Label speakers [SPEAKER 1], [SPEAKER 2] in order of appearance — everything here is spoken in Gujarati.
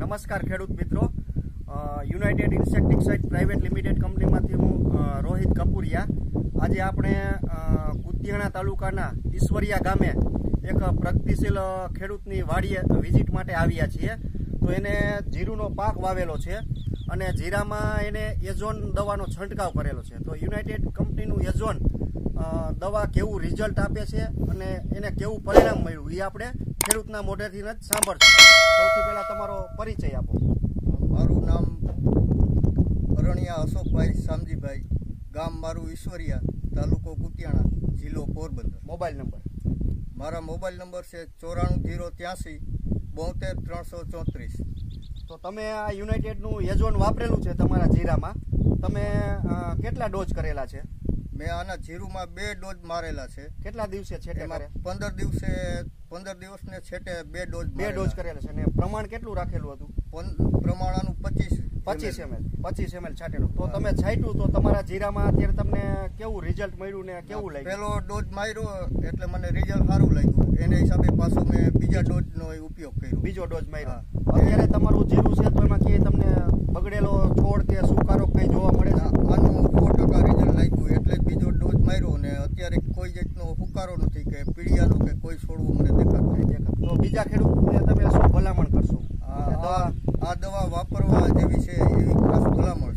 [SPEAKER 1] નમસ્કાર ખેડૂત મિત્રો, યુનાઇટેડ ઇન્સેક્ટિસાઇડ પ્રાઇવેટ લિમિટેડ કંપનીમાંથી હું રોહિત કપૂરિયા. આજે આપણે કુતિયાણા તાલુકાના ઈશ્વરિયા ગામે એક પ્રગતિશીલ ખેડૂતની વાડીએ વિઝિટ માટે આવ્યા છીએ. તો એને જીરુનો પાક વાવેલો છે અને જીરામાં એને એઝોન દવાનો છંટકાવ કરેલો છે. તો યુનાઇટેડ કંપનીનું એઝોન દવા કેવું રિઝલ્ટ આપે છે અને એને કેવું પરિણામ મળ્યું એ આપણે ખેડૂતના મોઢેથી જ સાંભળશું. સૌથી પહેલા તમારો પરિચય આપો.
[SPEAKER 2] મારું નામ અરણિયા અશોકભાઈ શામજીભાઈ, ગામ મારું ઈશ્વરિયા, તાલુકો કુતિયાણા, જિલ્લો પોરબંદર.
[SPEAKER 1] Mobile number?
[SPEAKER 2] મારા મોબાઈલ નંબર છે 94 083 72 334.
[SPEAKER 1] તો તમે આ યુનાઇટેડનું એઝોન વાપરેલું છે તમારા જીરામાં, તમે કેટલા ડોઝ કરેલા છે?
[SPEAKER 2] મેં આના જીરુમાં 2 ડોઝ મારેલા છે.
[SPEAKER 1] કેટલા દિવસે છેટે કરે?
[SPEAKER 2] 15 દિવસને છેટે 2 ડોઝ
[SPEAKER 1] કરેલા છે. અને પ્રમાણ કેટલું રાખેલું હતું?
[SPEAKER 2] પ્રમાણનું
[SPEAKER 1] 25 ml છાંટેલું. તો તમે છાંટ્યું તો તમારા જીરામાં અત્યારે તમને કેવું રિઝલ્ટ મળ્યું ને કેવું લાગ્યું?
[SPEAKER 2] પહેલો ડોઝ માર્યો એટલે મને રિઝલ્ટ સારું લાગ્યું. એને હિસાબે પાછો મેં બીજા ડોઝનો ઉપયોગ કર્યો.
[SPEAKER 1] બીજો ડોઝ માર્યો. અત્યારે તમારું જીરું છે તો એમાં કે તમને બગડેલો છોડ કે સુકારો કઈ જોવા મળે છે?
[SPEAKER 2] આનું 100% રિઝલ્ટ લાગ્યું એટલે બીજો ડોઝ માર્યો ને અત્યારે કોઈ જાતનો સુકારો નથી કે પીળિયાનો કે કોઈ છોડવું મને દેખાતું નથી.
[SPEAKER 1] તો બીજા ખેડૂતને તમે શું ભલામણ કરશો?
[SPEAKER 2] આ દવા વાપરવા જેવી છે એવી ખાસ ભલામણ.